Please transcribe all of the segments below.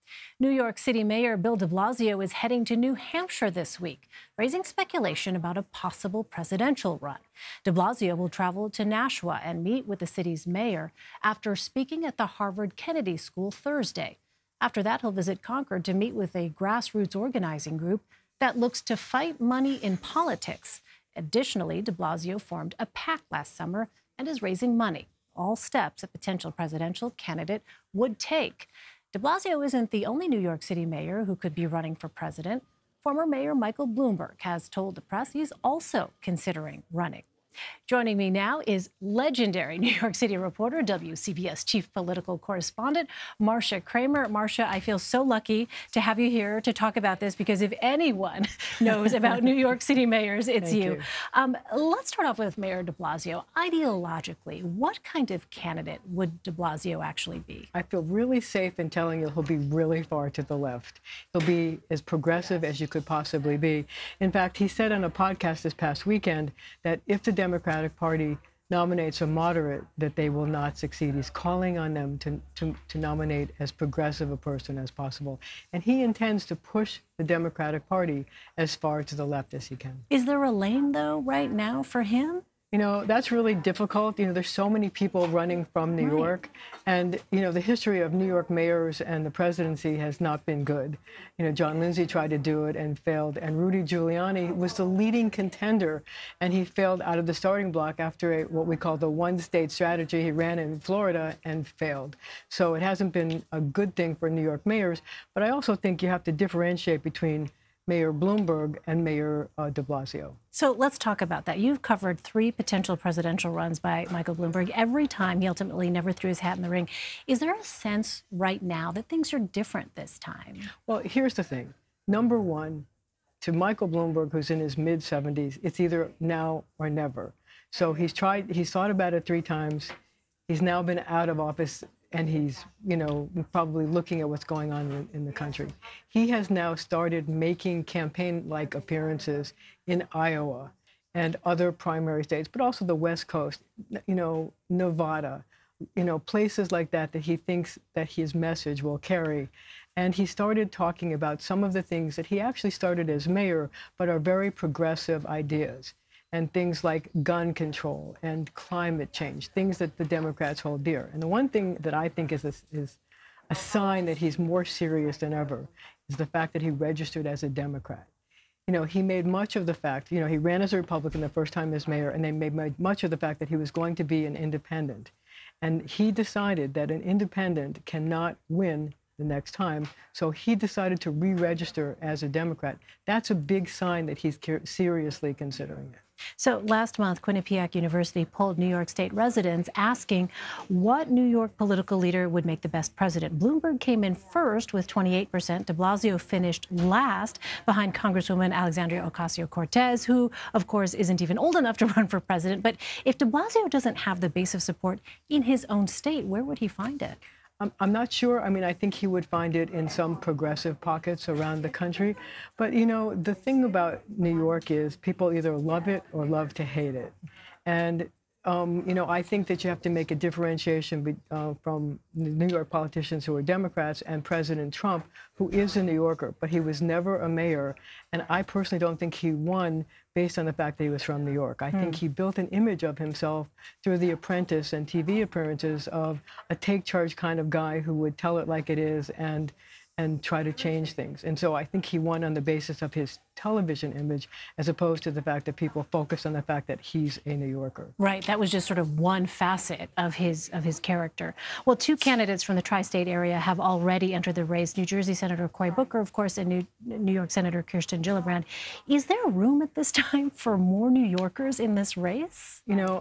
New York City Mayor Bill de Blasio is heading to New Hampshire this week, raising speculation about a possible presidential run. De Blasio will travel to Nashua and meet with the city's mayor after speaking at the Harvard Kennedy School Thursday. After that, he'll visit Concord to meet with a grassroots organizing group that looks to fight money in politics. Additionally, de Blasio formed a PAC last summer and is raising money, all steps a potential presidential candidate would take. De Blasio isn't the only New York City mayor who could be running for president. Former Mayor Michael Bloomberg has told the press he's also considering running. Joining me now is legendary New York City reporter, WCBS chief political correspondent, Marcia Kramer. Marcia, I feel so lucky to have you here to talk about this, because if anyone knows about New York City mayors, it's you. Let's start off with Mayor de Blasio. Ideologically, what kind of candidate would de Blasio actually be? I feel really safe in telling you he'll be really far to the left. He'll be as progressive as you could possibly be. In fact, he said on a podcast this past weekend that if the Democratic Party nominates a moderate, that they will not succeed. He's calling on them to nominate as progressive a person as possible. And he intends to push the Democratic Party as far to the left as he can. Is there a lane, though, right now for him? You know, that's really difficult. You know, there's so many people running from New York. And, you know, the history of New York mayors and the presidency has not been good. You know, John Lindsay tried to do it and failed. And Rudy Giuliani was the leading contender, and he failed out of the starting block after what we call the one-state strategy. He ran in Florida and failed. So it hasn't been a good thing for New York mayors. But I also think you have to differentiate between Mayor Bloomberg and Mayor de Blasio. So let's talk about that. You've covered 3 potential presidential runs by Michael Bloomberg. Every time he ultimately never threw his hat in the ring. Is there a sense right now that things are different this time? Well, here's the thing. Number one, to Michael Bloomberg, who's in his mid-70s, it's either now or never. So he's thought about it 3 times. He's now been out of office, and he's, you know, probably looking at what's going on in the country. He has now started making campaign-like appearances in Iowa and other primary states, but also the West Coast, you know, Nevada, you know, places like that that he thinks that his message will carry. And he started talking about some of the things that he actually started as mayor, but are very progressive ideas. And things like gun control and climate change, things that the Democrats hold dear. And the one thing that I think is a sign that he's more serious than ever is the fact that he registered as a Democrat. You know, he made much of the fact, you know, he ran as a Republican the first time as mayor, and they made much of the fact that he was going to be an independent. And he decided that an independent cannot win the next time, so he decided to re-register as a Democrat. That's a big sign that he's seriously considering it. So last month, Quinnipiac University polled New York State residents asking what New York political leader would make the best president. Bloomberg came in first with 28%. De Blasio finished last behind Congresswoman Alexandria Ocasio-Cortez, who, of course, isn't even old enough to run for president. But if de Blasio doesn't have the base of support in his own state, where would he find it? I'm not sure. I mean, I think he would find it in some progressive pockets around the country. But, you know, the thing about New York is people either love it or love to hate it. And, you know, I think that you have to make a differentiation from the New York politicians who are Democrats and President Trump, who is a New Yorker, but he was never a mayor. And I personally don't think he won based on the fact that he was from New York. I think he built an image of himself through The Apprentice and TV appearances of a take charge kind of guy who would tell it like it is and try to change things. And so I think he won on the basis of his television image, as opposed to the fact that people focus on the fact that he's a New Yorker. Right. That was just sort of one facet of his character. Well, 2 candidates from the tri-state area have already entered the race. New Jersey Senator Cory Booker, of course, and New York Senator Kirsten Gillibrand. Is there room at this time for more New Yorkers in this race? You know,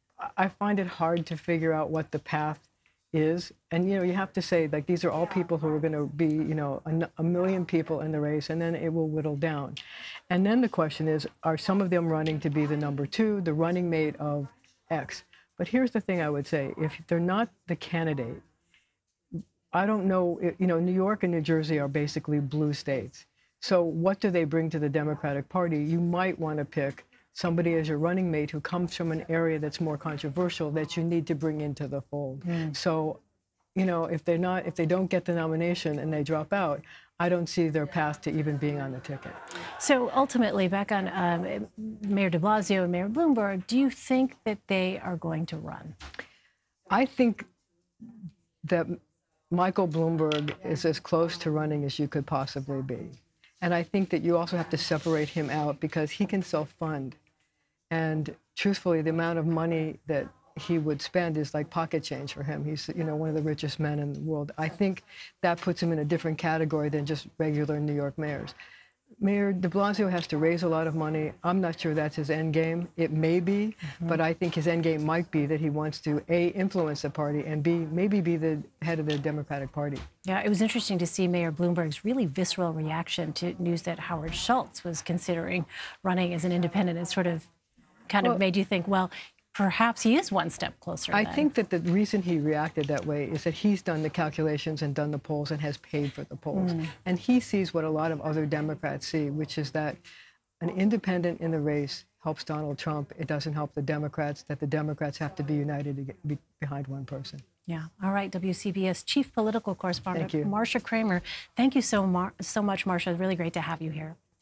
I find it hard to figure out what the path is. And, you know, you have to say, like, these are all people who are going to be, you know, a million people in the race, and then it will whittle down. And then the question is, are some of them running to be the number 2, the running mate of X? But here's the thing I would say. If they're not the candidate, I don't know, you know, New York and New Jersey are basically blue states. So what do they bring to the Democratic Party? You might want to pick somebody as your running mate who comes from an area that's more controversial that you need to bring into the fold. So you know, if they don't get the nomination and they drop out, I don't see their path to even being on the ticket. So ultimately, back on Mayor de Blasio and Mayor Bloomberg, do you think that they are going to run? I think that Michael Bloomberg is as close to running as you could possibly be. And I think that you also have to separate him out because he can self-fund. And truthfully, the amount of money that he would spend is like pocket change for him. He's, you know, one of the richest men in the world. I think that puts him in a different category than just regular New York mayors. Mayor de Blasio has to raise a lot of money. I'm not sure that's his end game. It may be, but I think his end game might be that he wants to, A, influence the party, and B, maybe be the head of the Democratic Party. Yeah, it was interesting to see Mayor Bloomberg's really visceral reaction to news that Howard Schultz was considering running as an independent. It sort of kind of made you think, well, perhaps he is one step closer. I think that the reason he reacted that way is that he's done the calculations and done the polls and has paid for the polls. And he sees what a lot of other Democrats see, which is that an independent in the race helps Donald Trump. It doesn't help the Democrats, that the Democrats have to be united to get behind one person. Yeah. All right, WCBS Chief Political Correspondent Marcia Kramer. Thank you so much, Marcia. Really great to have you here.